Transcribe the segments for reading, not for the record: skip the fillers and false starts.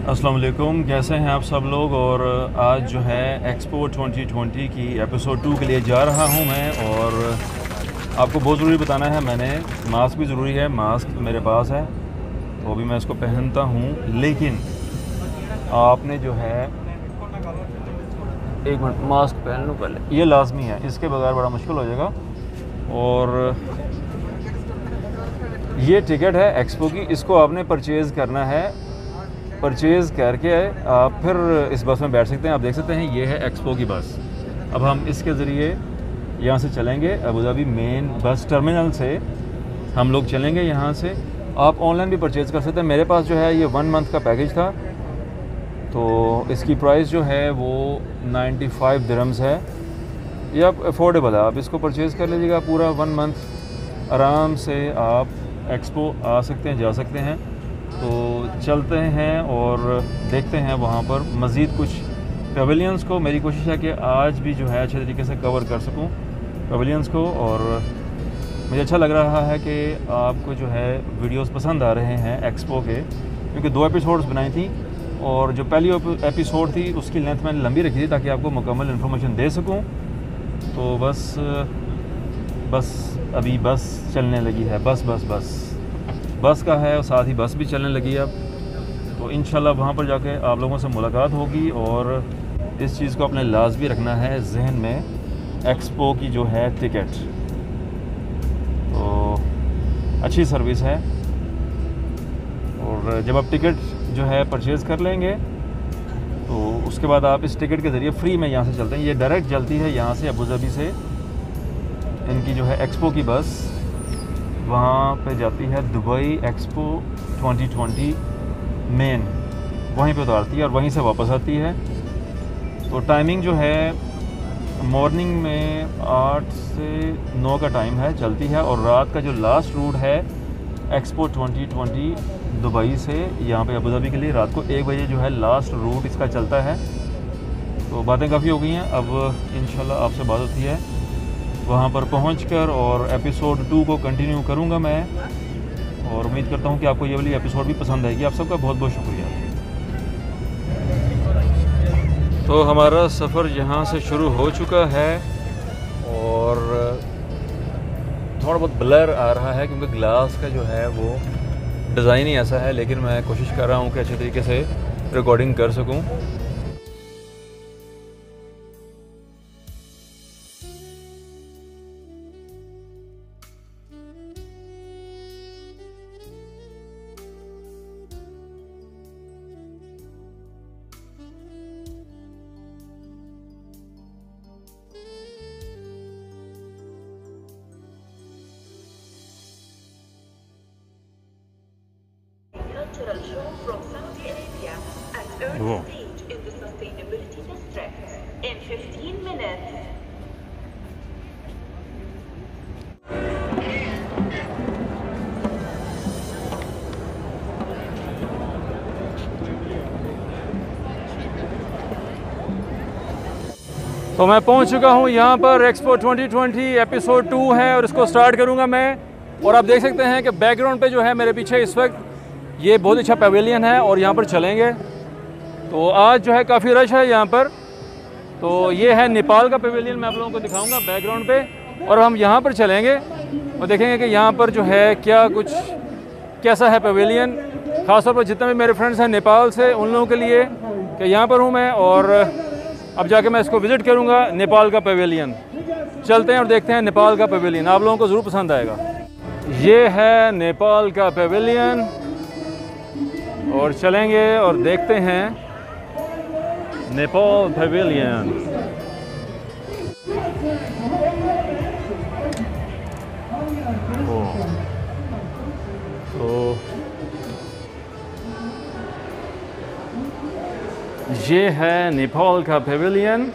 अस्सलाम वालेकुम, कैसे हैं आप सब लोग। और आज जो है एक्सपो 2020 की एपिसोड 2 के लिए जा रहा हूं मैं। और आपको बहुत ज़रूरी बताना है, मैंने मास्क भी ज़रूरी है, मास्क मेरे पास है तो अभी मैं इसको पहनता हूं। लेकिन आपने जो है एक मिनट, मास्क पहन लूँ पहले, ये लाजमी है, इसके बगैर बड़ा मुश्किल हो जाएगा। और ये टिकट है एक्सपो की, इसको आपने परचेज़ करना है। परचेज़ करके आप फिर इस बस में बैठ सकते हैं। आप देख सकते हैं ये है एक्सपो की बस। अब हम इसके ज़रिए यहाँ से चलेंगे Abu Dhabi main bus terminal से हम लोग चलेंगे यहाँ से। आप ऑनलाइन भी परचेज़ कर सकते हैं। मेरे पास जो है ये 1 मंथ का पैकेज था, तो इसकी प्राइस जो है वो 95 दिरहम्स है। ये आप अफोर्डेबल है, आप इसको परचेज़ कर लीजिएगा। पूरा 1 मंथ आराम से आप एक्सपो आ सकते हैं, जा सकते हैं। तो चलते हैं और देखते हैं वहाँ पर मज़ीद कुछ पवेलियंस को। मेरी कोशिश है कि आज भी जो है अच्छे तरीके से कवर कर सकूँ पवेलियंस को। और मुझे अच्छा लग रहा है कि आपको जो है वीडियोस पसंद आ रहे हैं एक्सपो के, क्योंकि 2 एपिसोड्स बनाई थी और जो पहली एपिसोड थी उसकी लेंथ मैंने लंबी रखी थी ताकि आपको मुकम्मल इन्फॉर्मेशन दे सकूँ। तो बस अभी बस चलने लगी है, बस का है और साथ ही बस भी चलने लगी है अब। तो इंशाल्लाह वहाँ पर जाके आप लोगों से मुलाकात होगी। और इस चीज़ को अपने लाज़मी रखना है जहन में, एक्सपो की जो है टिकट तो अच्छी सर्विस है। और जब आप टिकट जो है परचेज़ कर लेंगे तो उसके बाद आप इस टिकट के ज़रिए फ्री में यहाँ से चलते हैं। ये डायरेक्ट चलती है यहाँ से अबू धाबी से, इनकी जो है एक्सपो की बस वहाँ पे जाती है दुबई एक्सपो 2020 मेन, वहीं पे उतारती है और वहीं से वापस आती है। तो टाइमिंग जो है मॉर्निंग में 8 से 9 का टाइम है, चलती है। और रात का जो लास्ट रूट है एक्सपो 2020 दुबई से यहाँ पे अबू धाबी के लिए, रात को 1 बजे जो है लास्ट रूट इसका चलता है। तो बातें काफ़ी हो गई हैं, अब इंशाल्लाह आपसे बात होती है वहाँ पर पहुँचकर। और एपिसोड 2 को कंटिन्यू करूँगा मैं और उम्मीद करता हूँ कि आपको ये वाली एपिसोड भी पसंद आएगी। आप सबका बहुत बहुत शुक्रिया। तो हमारा सफ़र यहाँ से शुरू हो चुका है और थोड़ा बहुत ब्लर आ रहा है क्योंकि ग्लास का जो है वो डिज़ाइन ही ऐसा है, लेकिन मैं कोशिश कर रहा हूँ कि अच्छे तरीके से रिकॉर्डिंग कर सकूँ। Cultural show from Saudi Arabia at early stage in the sustainability district in 15 minutes. तो मैं पहुंच चुका हूं यहाँ पर। एक्सपो 2020 एपिसोड 2 है और इसको स्टार्ट करूँगा मैं। और आप देख सकते हैं कि बैकग्राउंड पे जो है मेरे पीछे इस वक्त ये बहुत अच्छा पवेलियन है और यहाँ पर चलेंगे। तो आज जो है काफ़ी रश है यहाँ पर। तो ये है नेपाल का पवेलियन, मैं आप लोगों को दिखाऊंगा बैकग्राउंड पे। और हम यहाँ पर चलेंगे और देखेंगे कि यहाँ पर जो है क्या कुछ कैसा है पवेलियन। ख़ासतौर पर जितने भी मेरे फ्रेंड्स हैं नेपाल से, उन लोगों के लिए कि यहाँ पर हूँ मैं और अब जाके मैं इसको विज़िट करूँगा नेपाल का पवेलियन। चलते हैं और देखते हैं नेपाल का पवेलियन, आप लोगों को ज़रूर पसंद आएगा। ये है नेपाल का पवेलियन और चलेंगे और देखते हैं नेपाल पवेलियन। तो ये है नेपाल का पवेलियन।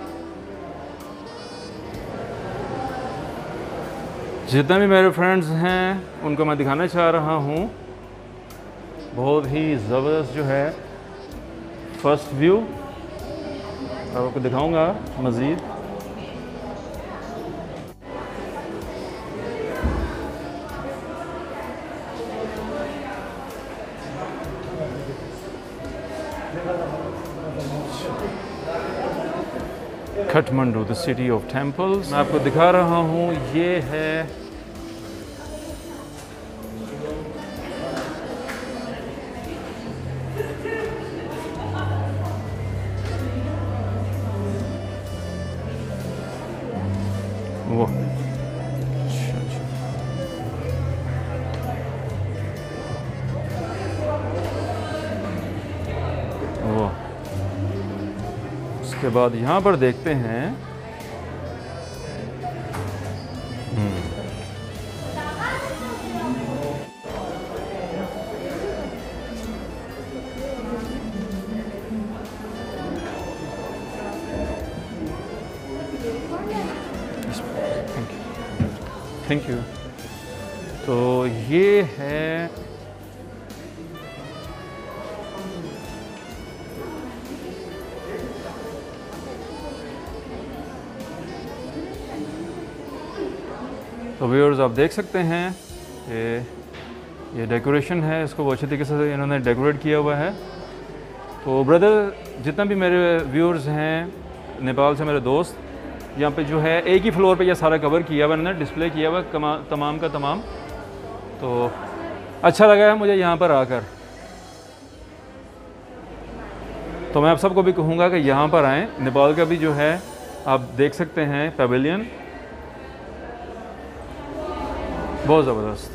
जितने भी मेरे फ्रेंड्स हैं उनको मैं दिखाना चाह रहा हूँ। बहुत ही ज़बरदस्त जो है फर्स्ट व्यू आपको दिखाऊंगा मज़ीद। Kathmandu, the city of temples. मैं आपको दिखा रहा हूँ, ये है वो। वो उसके बाद यहाँ पर देखते हैं थैंक यू। तो ये है तो व्यूअर्स, आप देख सकते हैं कि ये डेकोरेशन है, इसको वो अच्छे तरीके से इन्होंने डेकोरेट किया हुआ है। तो ब्रदर, जितना भी मेरे व्यूअर्स हैं नेपाल से, मेरे दोस्त, यहाँ पे जो है एक ही फ्लोर पे ये सारा कवर किया हुआ, इन्होंने डिस्प्ले किया हुआ तमाम का तमाम। तो अच्छा लगा है मुझे यहाँ पर आकर। तो मैं आप सबको भी कहूँगा कि यहाँ पर आएँ। नेपाल का भी जो है आप देख सकते हैं पेविलियन, बहुत ज़बरदस्त।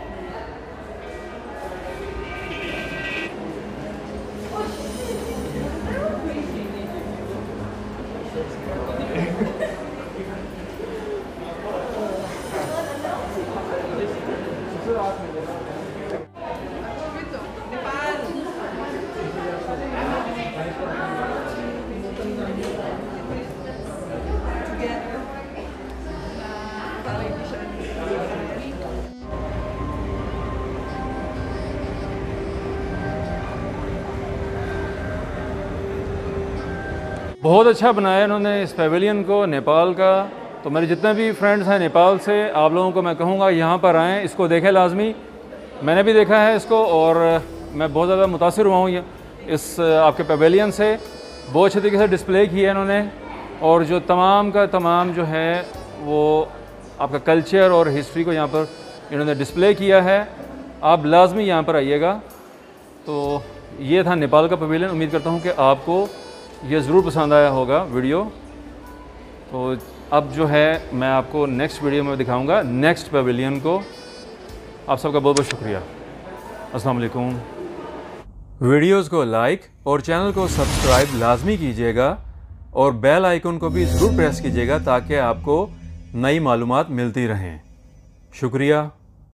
बहुत अच्छा बनाया इन्होंने इस पेविलियन को, नेपाल का। तो मेरे जितने भी फ्रेंड्स हैं नेपाल से, आप लोगों को मैं कहूँगा यहाँ पर आएँ, इसको देखें लाजमी। मैंने भी देखा है इसको और मैं बहुत ज़्यादा मुतासिर हुआ हूँ इस आपके पेविलियन से। बहुत अच्छे तरीके से डिस्प्ले किया है इन्होंने, और जो तमाम का तमाम जो है वो आपका कल्चर और हिस्ट्री को यहाँ पर इन्होंने डिस्प्ले किया है। आप लाजमी यहाँ पर आइएगा। तो ये था नेपाल का पेविलियन। उम्मीद करता हूँ कि आपको ये ज़रूर पसंद आया होगा वीडियो। तो अब जो है मैं आपको नेक्स्ट वीडियो में दिखाऊंगा नेक्स्ट पेविलियन को। आप सबका बहुत बहुत शुक्रिया। अस्सलाम वालेकुम। वीडियोस को लाइक और चैनल को सब्सक्राइब लाजमी कीजिएगा और बेल आइकन को भी ज़रूर प्रेस कीजिएगा ताकि आपको नई मालूमात मिलती रहें। शुक्रिया।